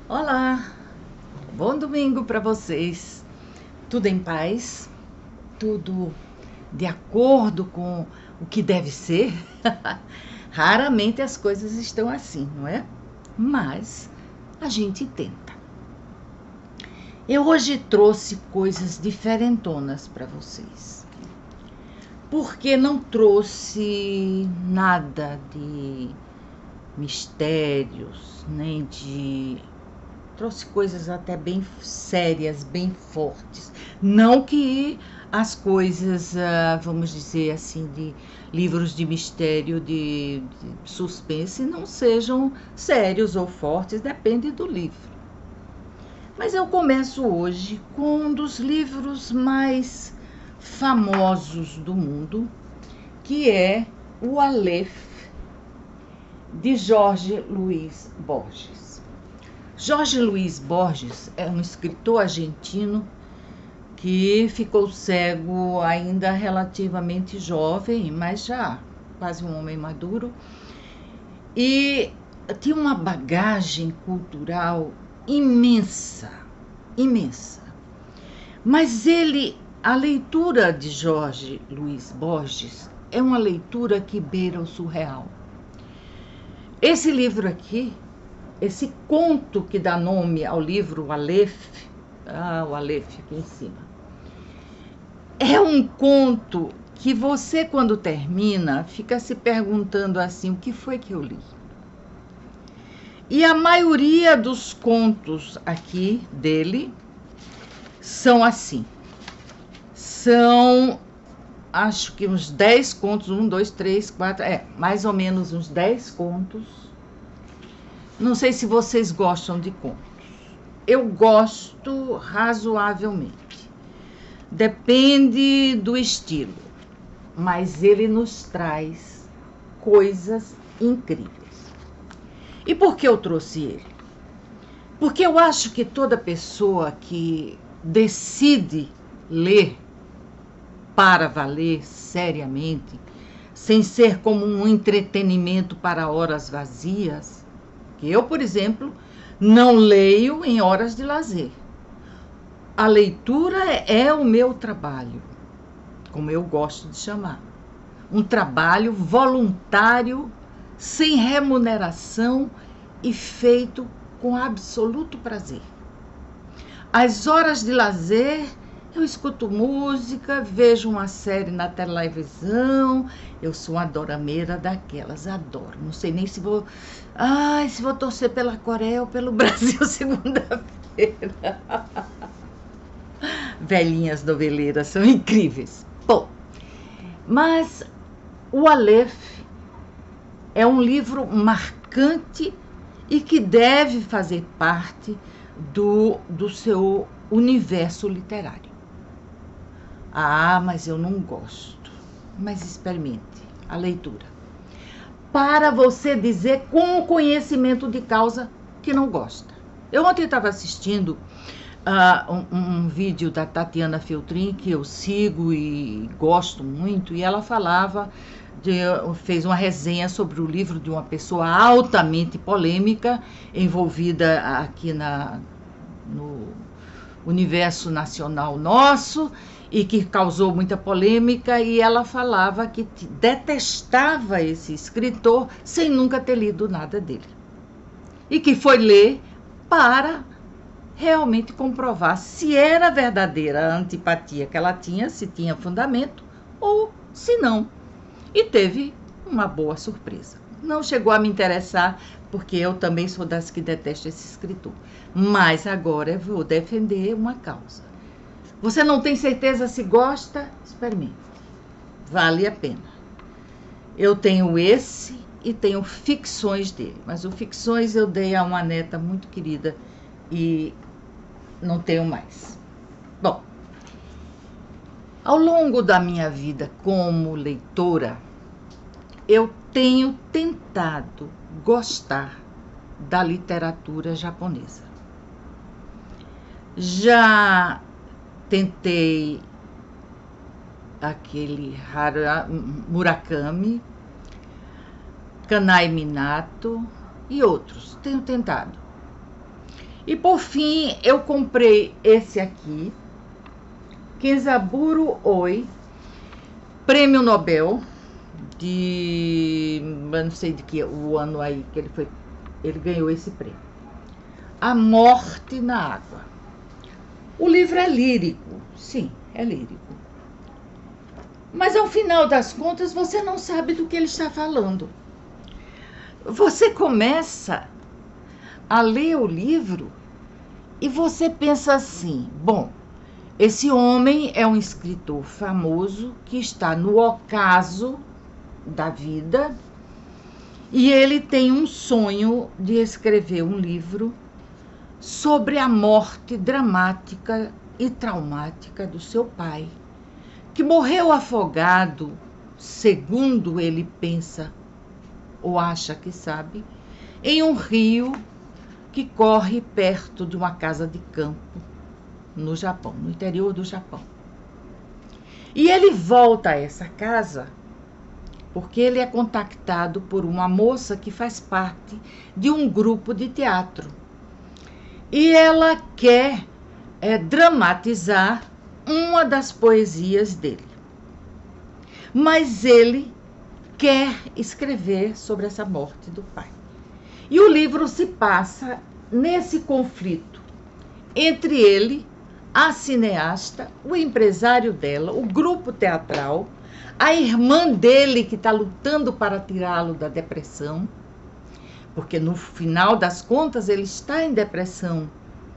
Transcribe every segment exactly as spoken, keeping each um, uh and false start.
Olá, bom domingo para vocês. Tudo em paz? Tudo de acordo com o que deve ser? Raramente as coisas estão assim, não é? Mas a gente tenta. Eu hoje trouxe coisas diferentonas para vocês. Porque não trouxe nada de mistérios, nem de trouxe coisas até bem sérias, bem fortes. Não que as coisas, vamos dizer assim, de livros de mistério, de, de suspense, não sejam sérios ou fortes, depende do livro. Mas eu começo hoje com um dos livros mais famosos do mundo, que é o Aleph, de Jorge Luiz Borges. Jorge Luiz Borges é um escritor argentino que ficou cego ainda relativamente jovem, mas já quase um homem maduro, e tinha uma bagagem cultural imensa, imensa. Mas ele, a leitura de Jorge Luiz Borges é uma leitura que beira o surreal. Esse livro aqui, esse conto que dá nome ao livro, o Aleph, ah, o Aleph aqui em cima, é um conto que você, quando termina, fica se perguntando assim, o que foi que eu li? E a maioria dos contos aqui dele são assim. São, acho que uns dez contos, um, dois, três, quatro, é, mais ou menos uns dez contos. Não sei se vocês gostam de contos. Eu gosto razoavelmente. Depende do estilo. Mas ele nos traz coisas incríveis. E por que eu trouxe ele? Porque eu acho que toda pessoa que decide ler para valer seriamente, sem ser como um entretenimento para horas vazias, que eu, por exemplo, não leio em horas de lazer. A leitura é o meu trabalho, como eu gosto de chamar. Um trabalho voluntário, sem remuneração e feito com absoluto prazer. As horas de lazer, eu escuto música, vejo uma série na televisão. Eu sou uma adorameira daquelas, adoro. Não sei nem se vou... Ai, se vou torcer pela Coreia ou pelo Brasil segunda-feira. Velhinhas noveleiras são incríveis. Bom, mas o Aleph é um livro marcante e que deve fazer parte do, do seu universo literário. Ah, mas eu não gosto. Mas experimente a leitura. Para você dizer com o conhecimento de causa que não gosta. Eu ontem estava assistindo uh, um, um vídeo da Tatiana Feltrin, que eu sigo e gosto muito, e ela falava, de, fez uma resenha sobre o livro de uma pessoa altamente polêmica, envolvida aqui na, no universo nacional nosso, e que causou muita polêmica, e ela falava que detestava esse escritor sem nunca ter lido nada dele. E que foi ler para realmente comprovar se era verdadeira a antipatia que ela tinha, se tinha fundamento, ou se não. E teve uma boa surpresa. Não chegou a me interessar, porque eu também sou das que detestam esse escritor. Mas agora eu vou defender uma causa. Você não tem certeza se gosta? Experimente. Vale a pena. Eu tenho esse e tenho ficções dele. Mas o ficções eu dei a uma neta muito querida e não tenho mais. Bom, ao longo da minha vida como leitora, eu tenho tentado gostar da literatura japonesa. Já tentei aquele Murakami, Kanai Minato e outros. Tenho tentado. E por fim, eu comprei esse aqui, Kenzaburo Oi, prêmio Nobel, de... eu não sei de que o ano aí que ele foi, ele ganhou esse prêmio. A Morte na Água. O livro é lírico, sim, é lírico. Mas ao final das contas, você não sabe do que ele está falando. Você começa a ler o livro e você pensa assim, bom, esse homem é um escritor famoso que está no ocaso da vida e ele tem um sonho de escrever um livro sobre a morte dramática e traumática do seu pai, que morreu afogado, segundo ele pensa ou acha que sabe, em um rio que corre perto de uma casa de campo no Japão, no interior do Japão. E ele volta a essa casa porque ele é contactado por uma moça que faz parte de um grupo de teatro. E ela quer é, dramatizar uma das poesias dele. Mas ele quer escrever sobre essa morte do pai. E o livro se passa nesse conflito entre ele, a cineasta, o empresário dela, o grupo teatral, a irmã dele que está lutando para tirá-lo da depressão, porque no final das contas ele está em depressão.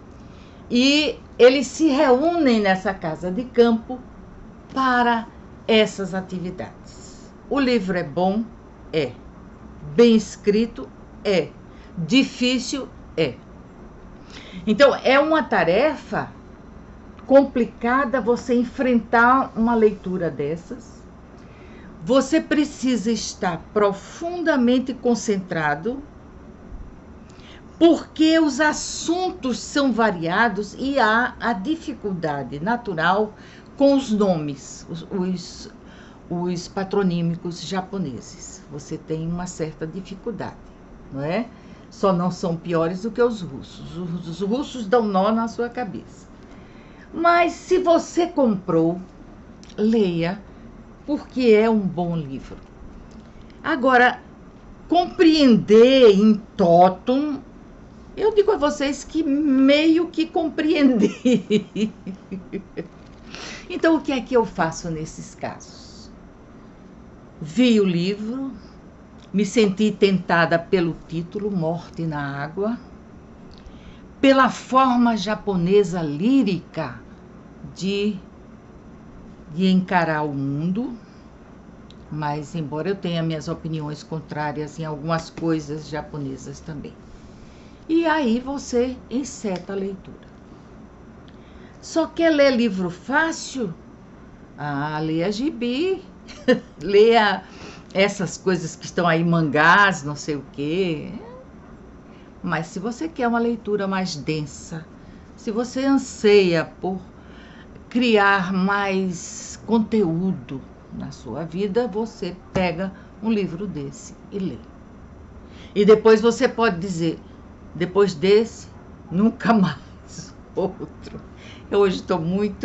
E eles se reúnem nessa casa de campo para essas atividades. O livro é bom? É. Bem escrito? É. Difícil? É. Então, é uma tarefa complicada você enfrentar uma leitura dessas. Você precisa estar profundamente concentrado, porque os assuntos são variados e há a dificuldade natural com os nomes, os, os, os patronímicos japoneses. Você tem uma certa dificuldade, não é? Só não são piores do que os russos. Os, os russos dão nó na sua cabeça. Mas se você comprou, leia, porque é um bom livro. Agora, compreender em totum, eu digo a vocês que meio que compreendi. Então, o que é que eu faço nesses casos? Vi o livro, me senti tentada pelo título, Morte na Água, pela forma japonesa lírica de, de encarar o mundo, mas embora eu tenha minhas opiniões contrárias em algumas coisas japonesas também. E aí você enceta a leitura. Só quer ler livro fácil? Ah, leia gibi, leia essas coisas que estão aí, mangás, não sei o quê. Mas se você quer uma leitura mais densa, se você anseia por criar mais conteúdo na sua vida, você pega um livro desse e lê. E depois você pode dizer, depois desse, nunca mais outro. Eu hoje estou muito,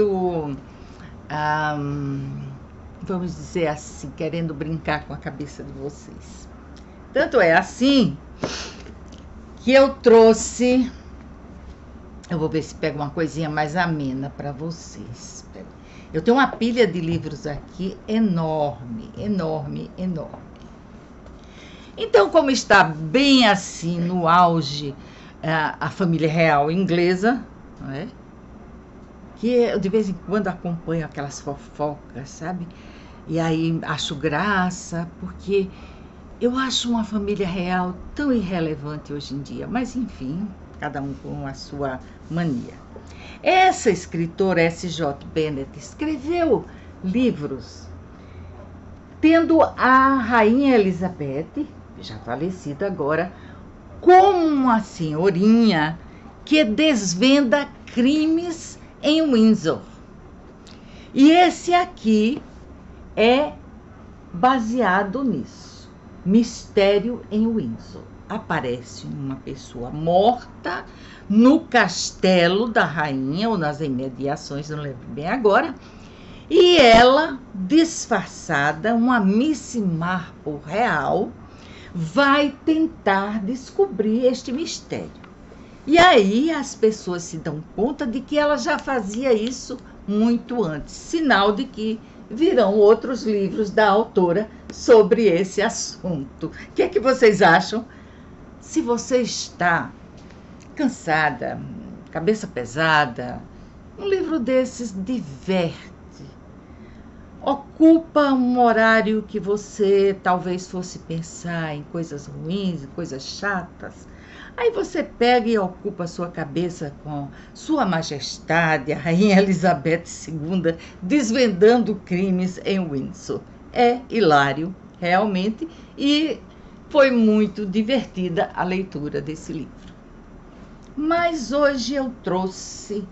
um, vamos dizer assim, querendo brincar com a cabeça de vocês. Tanto é assim que eu trouxe, eu vou ver se pego uma coisinha mais amena para vocês. Eu tenho uma pilha de livros aqui enorme, enorme, enorme. Então, como está bem assim no auge a, a família real inglesa, não é? Que eu de vez em quando acompanho aquelas fofocas, sabe? E aí acho graça, porque eu acho uma família real tão irrelevante hoje em dia. Mas enfim, cada um com a sua mania. Essa escritora, S J Bennett, escreveu livros tendo a Rainha Elizabeth, já falecida agora, como uma senhorinha que desvenda crimes em Windsor. E esse aqui é baseado nisso, Mistério em Windsor. aparece uma pessoa morta no castelo da rainha, ou nas imediações, não lembro bem agora, e ela, disfarçada, uma Miss Marple real, vai tentar descobrir este mistério. E aí as pessoas se dão conta de que ela já fazia isso muito antes, sinal de que virão outros livros da autora sobre esse assunto. O que é que vocês acham? Se você está cansada, cabeça pesada, um livro desses diverte. Ocupa um horário que você talvez fosse pensar em coisas ruins, em coisas chatas. Aí você pega e ocupa a sua cabeça com Sua Majestade, a Rainha Elizabeth segunda, desvendando crimes em Windsor. É hilário, realmente, e foi muito divertida a leitura desse livro. Mas hoje eu trouxe,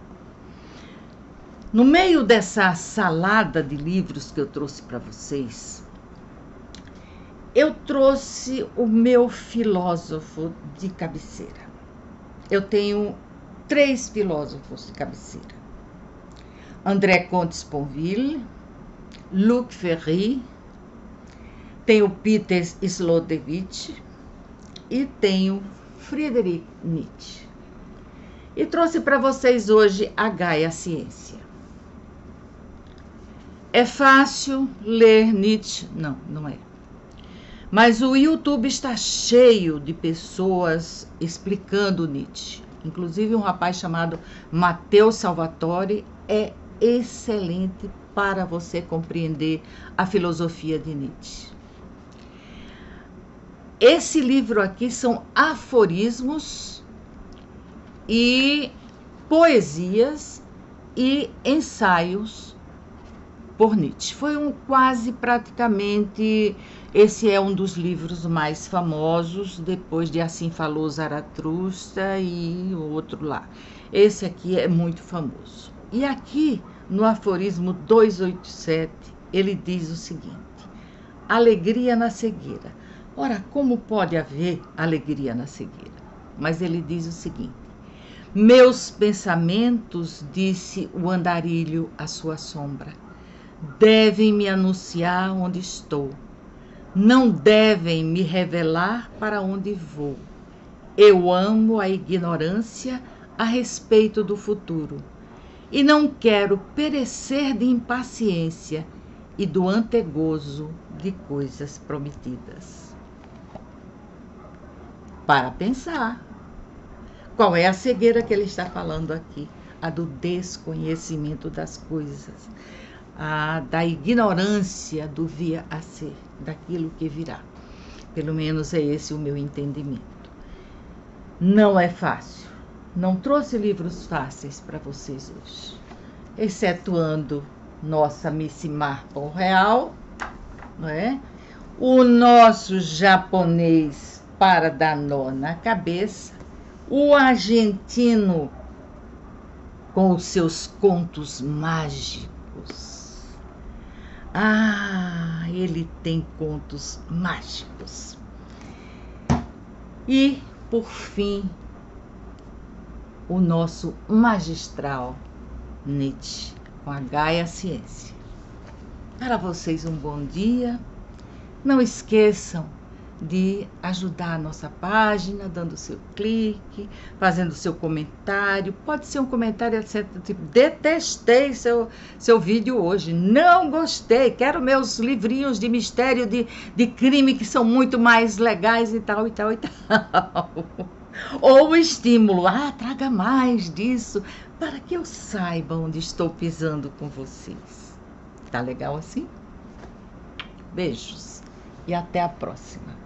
no meio dessa salada de livros que eu trouxe para vocês, eu trouxe o meu filósofo de cabeceira. Eu tenho três filósofos de cabeceira: André Comte-Sponville, Luc Ferry, tenho Peter Sloterdijk e tenho Friedrich Nietzsche. E trouxe para vocês hoje a Gaia Ciência. É fácil ler Nietzsche? Não, não é. Mas o YouTube está cheio de pessoas explicando Nietzsche. Inclusive um rapaz chamado Matteo Salvatore é excelente para você compreender a filosofia de Nietzsche. Esse livro aqui são aforismos e poesias e ensaios por Nietzsche. Foi um quase praticamente, esse é um dos livros mais famosos, depois de Assim Falou Zaratustra e o outro lá. Esse aqui é muito famoso. E aqui, no aforismo duzentos e oitenta e sete, ele diz o seguinte: alegria na cegueira. Ora, como pode haver alegria na cegueira? Mas ele diz o seguinte: meus pensamentos, disse o andarilho à sua sombra, devem me anunciar onde estou. Não devem me revelar para onde vou. Eu amo a ignorância a respeito do futuro e não quero perecer de impaciência e do antegozo de coisas prometidas. Para pensar. Qual é a cegueira que ele está falando aqui? A do desconhecimento das coisas, a da ignorância do vir a ser, daquilo que virá. Pelo menos é esse o meu entendimento. Não é fácil. Não trouxe livros fáceis para vocês hoje, excetuando nossa Miss Marple real, não é? O nosso japonês para dar nó na cabeça, o argentino com os seus contos mágicos. Ah, ele tem contos mágicos. E, por fim, o nosso magistral Nietzsche, com a Gaia Ciência. Para vocês um bom dia. Não esqueçam de ajudar a nossa página, dando seu clique, fazendo seu comentário. Pode ser um comentário tipo: detestei seu, seu vídeo hoje, não gostei, quero meus livrinhos de mistério, de, de crime que são muito mais legais e tal, e tal, e tal. Ou o estímulo: ah, traga mais disso, para que eu saiba onde estou pisando com vocês. Tá legal assim? Beijos e até a próxima.